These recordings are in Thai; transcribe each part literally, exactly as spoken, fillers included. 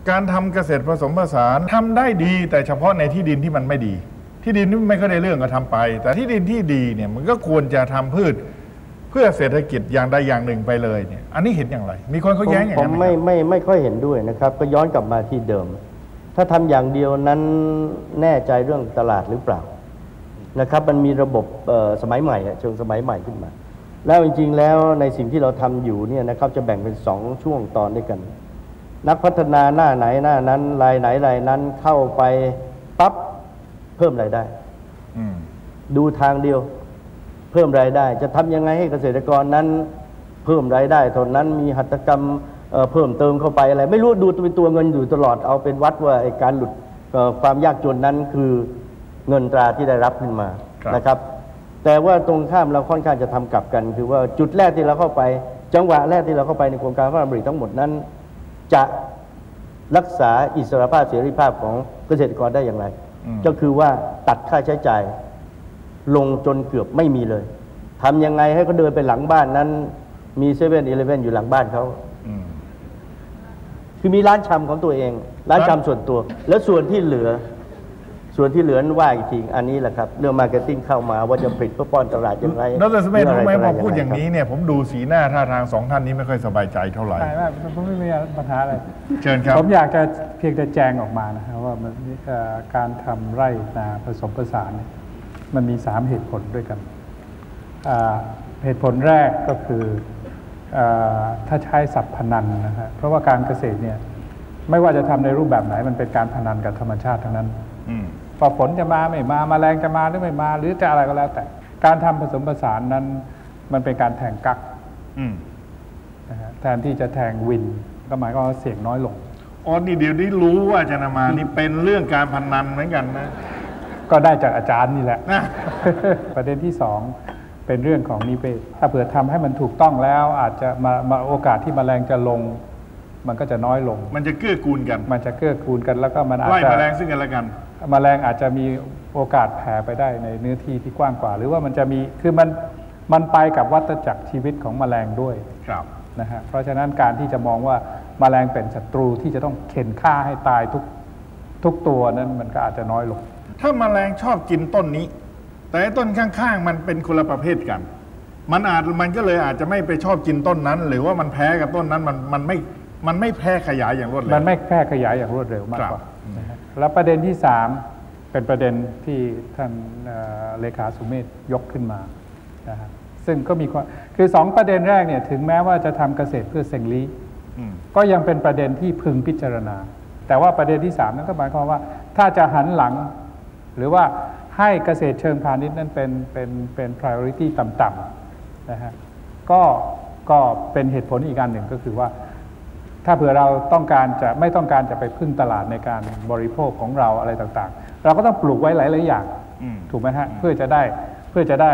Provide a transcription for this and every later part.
การทำเกษตรผสมผสานทำได้ดีแต่เฉพาะในที่ดินที่มันไม่ดีที่ดินที่ไม่ค่อยได้เรื่องก็ทำไปแต่ที่ดินที่ดีเนี่ยมันก็ควรจะทำพืชเพื่อเศรษฐกิจอย่างใดอย่างหนึ่งไปเลยเนี่ยอันนี้เห็นอย่างไรมีคนเขาแย้งอย่างนั้นไหมผมไม่ไม่ไม่ค่อยเห็นด้วยนะครับก็ย้อนกลับมาที่เดิมถ้าทำอย่างเดียวนั้นแน่ใจเรื่องตลาดหรือเปล่านะครับมันมีระบบสมัยใหม่เชิงสมัยใหม่ขึ้นมาแล้วจริงๆแล้วในสิ่งที่เราทำอยู่เนี่ยนะครับจะแบ่งเป็นสองช่วงตอนด้วยกันนักพัฒนาหน้าไหนหน้านั้นรายไหนรายนั้นเข้าไปปั๊บเพิ่มรายได้ดูทางเดียวเพิ่มรายได้จะทำยังไงให้เกษตรกรนั้นเพิ่มรายได้เท่านั้นมีหัตถกรรมเพิ่มเติมเข้าไปอะไรไม่รู้ดูเป็นตัวเงินอยู่ตลอดเอาเป็นวัดว่าการหลุดความยากจนนั้นคือเงินตราที่ได้รับขึ้นมานะครับแต่ว่าตรงข้ามเราค่อนข้างจะทำกลับกันคือว่าจุดแรกที่เราเข้าไปจังหวะแรกที่เราเข้าไปในโครงการพระราชดำริทั้งหมดนั้นจะรักษาอิสรภาพเสรีภาพของเกษตรกรได้อย่างไรก็คือว่าตัดค่าใช้จ่ายลงจนเกือบไม่มีเลยทำยังไงให้เขาเดินไปหลังบ้านนั้นมีเซเว่นอีเลฟเว่นอยู่หลังบ้านเขาคือมีร้านชำของตัวเองร้านชำส่วนตัวแล้วส่วนที่เหลือส่วนที่เหลือว่าอีกทีอันนี้แหละครับเรื่องมาร์เก็ตติ้งเข้ามาว่าจะผลิตเพื่อป้อนตลาดอย่างไรดร.สเมธรู้ไหมพอพูดอย่างนี้เนี่ยผมดูสีหน้าท่าทางสองท่านนี้ไม่ค่อยสบายใจเท่าไหร่ใช่ไหมผมไม่มีปัญหาอะไรเชิญครับผมอยากจะเพียงแต่แจ้งออกมานะครับว่าการทำไร่นาผสมผสานมันมีสามเหตุผลด้วยกันเหตุผลแรกก็คือถ้าใช้ศัพท์พนันนะครับเพราะว่าการเกษตรเนี่ยไม่ว่าจะทำในรูปแบบไหนมันเป็นการพนันกับธรรมชาติทั้งนั้นพอฝนจะมาไม่มาแมลงจะมาหรือไม่มาหรือจะอะไรก็แล้วแต่การทำผสมผสานนั้นมันเป็นการแทงกั๊กนะฮะแทนที่จะแทงวินก็หมายความว่าเสี่ยงน้อยลงอ๋อนี่เดี๋ยวนี้รู้ว่าอาจารย์นามานี่เป็นเรื่องการพนันเหมือนกันนะก็ได้จากอาจารย์นี่แหละ ประเด็นที่สองเป็นเรื่องของนิเวศถ้าเผื่อทำให้มันถูกต้องแล้วอาจจะมามาโอกาสที่แมลงจะลงมันก็จะน้อยลงมันจะเกื้อกูลกันมันจะเกื้อกูลกันแล้วก็มันอาจจะไล่แมลงซึ่งกันและกันแมลงอาจจะมีโอกาสแผ่ไปได้ในเนื้อที่ที่กว้างกว่าหรือว่ามันจะมีคือมันมันไปกับวัฏจักรชีวิตของแมลงด้วยครับนะฮะเพราะฉะนั้นการที่จะมองว่าแมลงเป็นศัตรูที่จะต้องเข็นฆ่าให้ตายทุกทุกตัวนั้นมันก็อาจจะน้อยลงถ้าแมลงชอบกินต้นนี้แต่ต้นข้างๆมันเป็นคนละประเภทกันมันอาจมันก็เลยอาจจะไม่ไปชอบกินต้นนั้นหรือว่ามันแพ้กับต้นนั้นมันมันไม่มันไม่แพร่ขยายอย่างรวดเร็วมันไม่แพร่ขยายอย่างรวดเร็วมากกว่าแล้วประเด็นที่สามเป็นประเด็นที่ท่านเลขาสุเมธยกขึ้นมานะฮะซึ่งก็มีคือสองประเด็นแรกเนี่ยถึงแม้ว่าจะทำเกษตรเพื่อเซงลีก็ยังเป็นประเด็นที่พึงพิจารณาแต่ว่าประเด็นที่สามนั้นก็หมายความว่าถ้าจะหันหลังหรือว่าให้เกษตรเชิงพาณิชย์นั้นเป็นเป็นเป็น priority ต่ำๆนะฮะก็ก็เป็นเหตุผลอีกอันหนึ่งก็คือว่าถ้าเผื่อเราต้องการจะไม่ต้องการจะไปพึ่งตลาดในการบริโภคของเราอะไรต่างๆเราก็ต้องปลูกไว้หลายๆอย่างถูกไหมฮะเพื่อจะได้เพื่อจะได้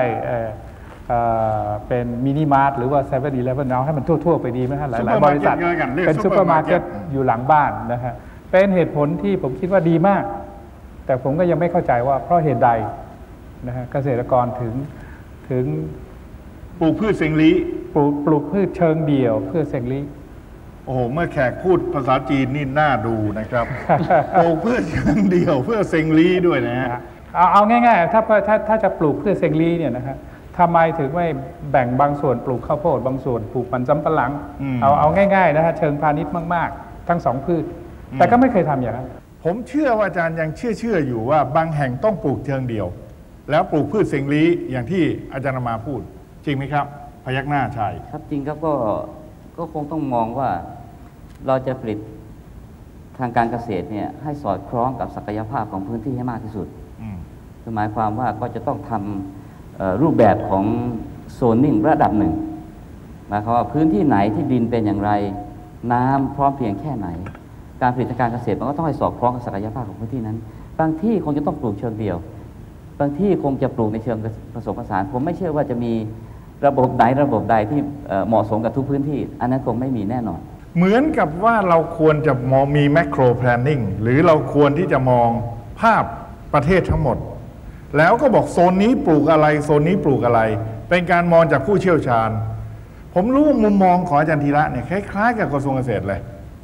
เป็นมินิมาร์ทหรือว่าเซเว่นอีเลฟเว่นเอาให้มันทั่วๆไปดีไหมฮะหลายๆบริษัทเป็นซุปเปอร์มาร์เก็ตอยู่หลังบ้านนะฮะเป็นเหตุผลที่ผมคิดว่าดีมากแต่ผมก็ยังไม่เข้าใจว่าเพราะเหตุใดนะฮะเกษตรกรถึงถึงปลูกพืชเซงลีปลูกปลูกพืชเชิงเดี่ยวเพื่อเซงลีโอ้โหเมื่อแขกพูดภาษาจีนนี่น่าดูนะครับ ปลูกพืชเชิงเดี่ยวเพื่อเซงลีด้วยนะฮะเอาเอาง่ายๆถ้าถ้าถ้าจะปลูกเพื่อเซงลีเนี่ยนะฮะทำไมถึงไม่แบ่งบางส่วนปลูกข้าวโพดบางส่วนปลูกมันสำปะหลังเอาเอาง่ายๆนะฮะเชิงพาณิชย์มากๆทั้งสองพืชแต่ก็ไม่เคยทำอย่างนั้นผมเชื่อว่าอาจารย์ยังเชื่อเชื่ออยู่ว่าบางแห่งต้องปลูกเชิงเดี่ยวแล้วปลูกพืชเซงลีอย่างที่อาจารย์มาพูดจริงไหมครับพยักหน้าใช่ครับจริงครับก็ก็คงต้องมองว่าเราจะผลิตทางการเกษตรเนี่ยให้สอดคล้องกับศักยภาพของพื้นที่ให้มากที่สุดคือหมายความว่าก็จะต้องทำรูปแบบของโซนนิ่งระดับหนึ่งหมายความว่าพื้นที่ไหนที่ดินเป็นอย่างไรน้ำพร้อมเพียงแค่ไหนการผลิตทางการเกษตรมันก็ต้องให้สอดคล้องกับศักยภาพของพื้นที่นั้นบางที่คงจะต้องปลูกเชิงเดี่ยวบางที่คงจะปลูกในเชิงผสมผสานผมไม่เชื่อว่าจะมีระบบใดระบบใดที่เหมาะสมกับทุกพื้นที่อันนั้นคงไม่มีแน่นอนเหมือนกับว่าเราควรจะมองมีแมคโครแพลนนิ่งหรือเราควรที่จะมองภาพประเทศทั้งหมดแล้วก็บอกโซนนี้ปลูกอะไรโซนนี้ปลูกอะไรเป็นการมองจากผู้เชี่ยวชาญผมรู้มุมมองของอาจารย์ธีระเนี่ยคล้ายๆกับกระทรวงเกษตรเลยผ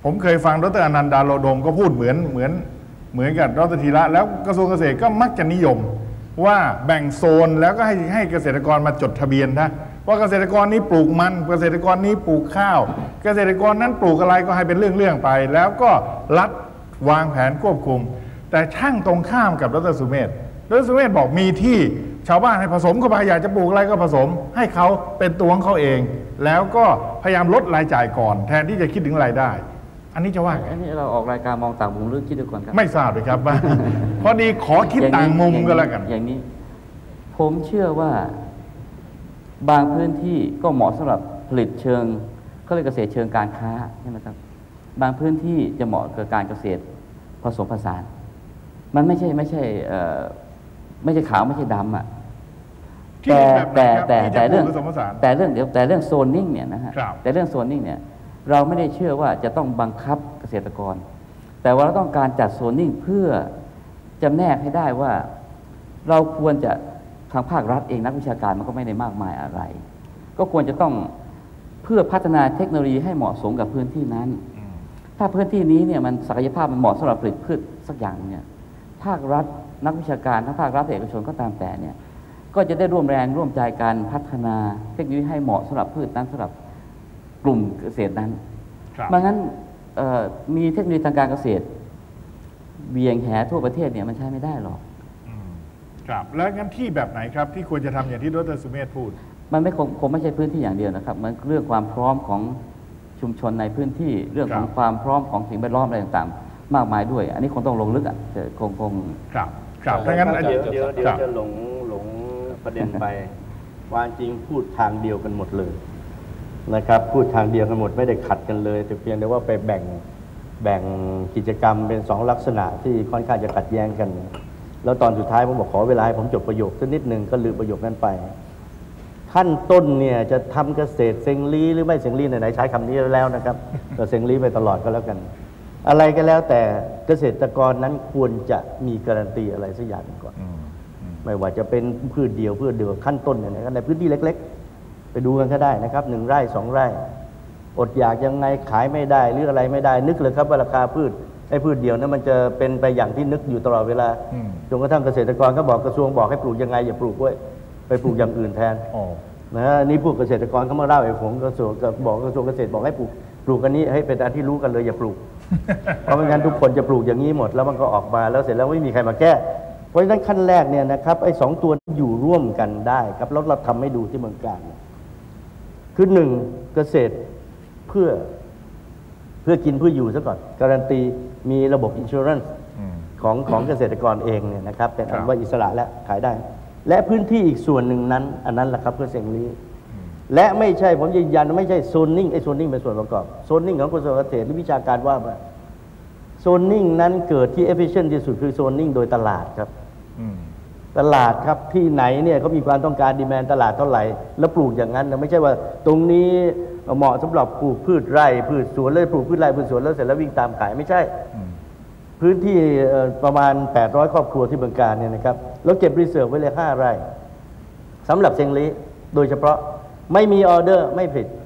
ผมเคยฟังดรอนันต์ ดาโลดมก็พูดเหมือนเหมือนเหมือนกับดรธีระแล้วกระทรวงเกษตรก็มักจะนิยมว่าแบ่งโซนแล้วก็ให้ให้เกษตรกรมาจดทะเบียนนะว่าเกษตรกรนี้ปลูกมันเกษตรกรนี้ปลูกข้าว เกษตรกรนั้นปลูกอะไรก็ให้เป็นเรื่องๆไปแล้วก็รัฐวางแผนควบคุมแต่ช่างตรงข้ามกับดรสุเมธดรสุเมธบอกมีที่ชาวบ้านให้ผสมเข้าไปอยากจะปลูกอะไรก็ผสมให้เขาเป็นตัวของเขาเองแล้วก็พยายามลดรายจ่ายก่อนแทนที่จะคิดถึงรายได้อันนี้จะว่าไงอันนี้เราออกรายการมองต่างมุมหรือคิดดูก่อนครับไม่ทราบเลยครับว่า พอดีขอคิดต่างมุมก็แล้วกันอย่างนี้ผมเชื่อว่าบางพื้นที่ก็เหมาะสำหรับผลิตเชิงเขาเรียกเกษตรเชิงการค้าใช่ไหมครับบางพื้นที่จะเหมาะกับการเกษตรผสมผสานมันไม่ใช่ไม่ใช่เอ่อไม่ใช่ขาวไม่ใช่ดำอ่ะแต่แต่แต่แต่เรื่องแต่เรื่องเดี๋ยวแต่เรื่องโซนนิ่งเนี่ยนะฮะแต่เรื่องโซนนิ่งเนี่ยเราไม่ได้เชื่อว่าจะต้องบังคับเกษตรกรแต่ว่าเราต้องการจัดโซนนิ่งเพื่อจำแนกให้ได้ว่าเราควรจะทางภาครัฐเองนักวิชาการมันก็ไม่ได้มากมายอะไรก็ควรจะต้องเพื่อพัฒนาเทคโนโลยีให้เหมาะสมกับพื้นที่นั้นถ้าพื้นที่นี้เนี่ยมันศักยภาพมันเหมาะสำหรับผลิตพืชสักอย่างเนี่ยภาครัฐนักวิชาการทั้งภาครัฐเอกชนก็ตามแต่เนี่ยก็จะได้ร่วมแรงร่วมใจการพัฒนาเทคโนโลยีให้เหมาะสำหรับพืชนั้นสำหรับกลุ่มเกษตรนั้นไม่งั้นมีเทคโนโลยีทางการเกษตรเบี่ยงแหทั่วประเทศเนี่ยมันใช้ไม่ได้หรอกครับแล้วงั้นที่แบบไหนครับที่ควรจะทำอย่างที่ดรสุเมธพูดมันไม่คงคงไม่ใช่พื้นที่อย่างเดียวนะครับมันเรื่องความพร้อมของชุมชนในพื้นที่เรื่องของความพร้อมของสิ่งแวดล้อมอะไรต่างๆมากมายด้วยอันนี้คงต้องลงลึกอ่ะจะคงคงครับครับถ้างั้นเดี๋ยวเดี๋ยวเดี๋ยวจะหลงหลงประเด็นไปความจริงพูดทางเดียวกันหมดเลยนะครับพูดทางเดียวกันหมดไม่ได้ขัดกันเลยแต่เพียงแต่ว่าไปแบ่งแบ่งกิจกรรมเป็นสองลักษณะที่ค่อนข้างจะขัดแย้งกันแล้วตอนสุดท้ายผมบอกขอเวลาให้ผมจบประโยคสักนิดหนึ่งก็ลืมประโยคนั้นไปขั้นต้นเนี่ยจะทำเกษตรเซงลีหรือไม่เซงลีไหนๆใช้คำนี้แล้วนะครับก็เซงลีไปตลอดก็แล้วกันอะไรก็แล้วแต่เกษตรกรนั้นควรจะมีการันตีอะไรสักอย่างก่อนไม่ว่าจะเป็นพืชเดียวพืชเดียวขั้นต้นเนี่ยในพื้นที่เล็กๆไปดูกันก็ได้นะครับหนึ่งไร่สองไร่อดอยากยังไงขายไม่ได้หรืออะไรไม่ได้นึกเลยครับว่าราคาพืชไอ้พืชเดียวนั้นมันจะเป็นไปอย่างที่นึกอยู่ตลอดเวลาจนกระทั่งเกษตรกรก็บอกกระทรวงบอกให้ปลูกยังไงอย่าปลูกไว้ไปปลูกอย่างอื่นแทนนะฮะนี่พวกเกษตรกรเขามาเล่าให้ผมกระทรวงบอกกระทรวงเกษตรบอกให้ปลูกปลูกอันนี้ให้เป็นอันที่รู้กันเลยอย่าปลูกเพราะไม่งั้นทุกคนจะปลูกอย่างนี้หมดแล้วมันก็ออกมาแล้วเสร็จแล้วไม่มีใครมาแก้เพราะฉะนั้นขั้นแรกเนี่ยนะครับไอ้สองตัวอยู่ร่วมกันได้ครับแล้วเราทำให้ดูที่เมืองการคือหนึ่งเกษตรเพื่อเพื่อกินเพื่ออยู่ซะก่อนการันตีมีระบบอินชัวรันซ์ของของเกษตรกรเองเนี่ยนะครับเป็นอันว่าอิสระและขายได้และพื้นที่อีกส่วนหนึ่งนั้นอันนั้นแหละครับเพื่อเสรีและไม่ใช่ผมยืนยันไม่ใช่โซนนิ่งไอ้โซนนิ่งเป็นส่วนประกอบโซนนิ่งของกระทรวงเกษตรหรือวิชาการว่ามาโซนนิ่งนั้นเกิดที่ efficient ที่สุดคือโซนนิ่งโดยตลาดครับตลาดครับที่ไหนเนี่ยเขามีความต้องการดีแมนตลาดเท่าไหร่แล้วปลูกอย่างนั้นนะไม่ใช่ว่าตรงนี้เหมาะสำหรับปลูกพืชไร่พืชสวนเลยปลูกพืชไร่พืชสวนแล้วเสร็จแล้ววิ่งตามขายไม่ใช่พื้นที่ประมาณแปดร้อยครอบครัวที่เมืองการเนี่ยนะครับแล้วเก็บรีเซิร์ฟไว้เลยห้าไร่สำหรับเซงลีโดยเฉพาะไม่มีออเดอร์ไม่ผิด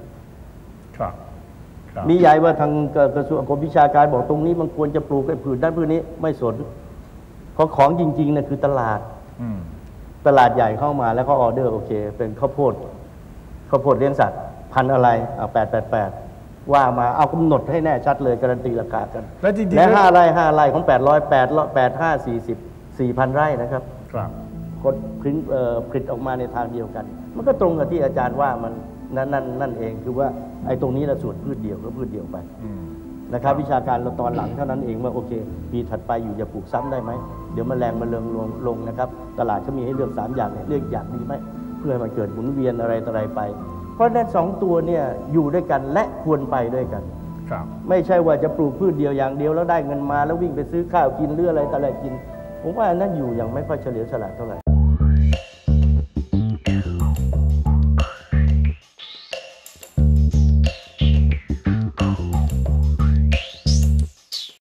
มีใหญ่ว่าทางกระทรวงกรมวิชาการบอกตรงนี้มันควรจะปลูกไอ้พืชด้านพืชนี้ไม่สนเพราะของจริงๆเนี่ยคือตลาดตลาดใหญ่เข้ามาแล้วเขาออเดอร์โอเคเป็นข้าวโพดข้าวโพดเลี้ยงสัตว์พันอะไรเอาแปดแปดแปดว่ามาเอากำหนดให้แน่ชัดเลยการันตีราคากันและจริงๆและห้าไร่ห้าไร่ของแปดร้อยแปดแปดห้าสี่สิบสี่พันไร่นะครับครับกดผลิตเอ่อผลิตออกมาในทางเดียวกันมันก็ตรงกับที่อาจารย์ว่ามันนั่นนั่นนั่นเองคือว่าไอ้ตรงนี้เราส่วนพืชเดียวก็พืชเดียวไปนะครับวิชาการเราตอนหลังเท่านั้นเองว่าโอเคปีถัดไปอยู่จะปลูกซ้ำได้ไหมเดี๋ยวแมลงมันเรืองลงลงนะครับตลาดเขามีให้เลือกสามอย่างเนี่ยเลือกอย่างดีไหมเพื่อให้มันเกิดหมุนเวียนอะไรต่ออะไรไปเพราะฉะนั้นสองตัวเนี่ยอยู่ด้วยกันและควรไปด้วยกันไม่ใช่ว่าจะปลูกพืชเดียวอย่างเดียวแล้วได้เงินมาแล้ววิ่งไปซื้อข้าวกินหรืออะไรต่ออะไรกินผมว่านั่นอยู่อย่างไม่ค่อยเฉลียวฉลาดเท่าไหร่